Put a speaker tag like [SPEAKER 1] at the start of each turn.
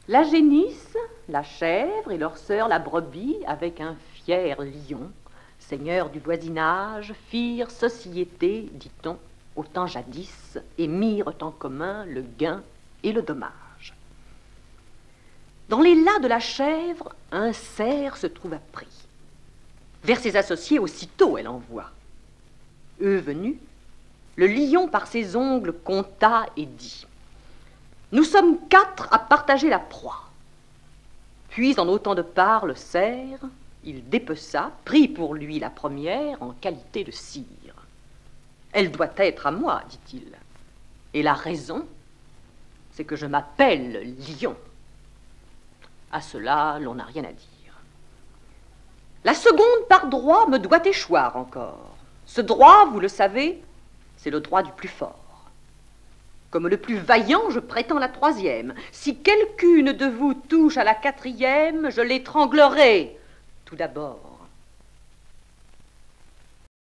[SPEAKER 1] La génisse, la chèvre et leur sœur la brebis, avec un fier lion, seigneurs du voisinage, firent société, dit-on, au temps jadis, et mirent en commun le gain et le dommage. Dans les lacs de la chèvre, un cerf se trouva pris. Vers ses associés, aussitôt elle envoie. Eux venus, le lion par ses ongles compta et dit: nous sommes 4 à partager la proie. Puis, en autant de parts, le cerf, il dépeça, prit pour lui la première en qualité de sire. Elle doit être à moi, dit-il. Et la raison, c'est que je m'appelle lion. À cela, l'on n'a rien à dire. La seconde par droit me doit échoir encore. Ce droit, vous le savez, c'est le droit du plus fort. Comme le plus vaillant, je prétends la troisième. Si quelqu'une de vous touche à la quatrième, je l'étranglerai tout d'abord.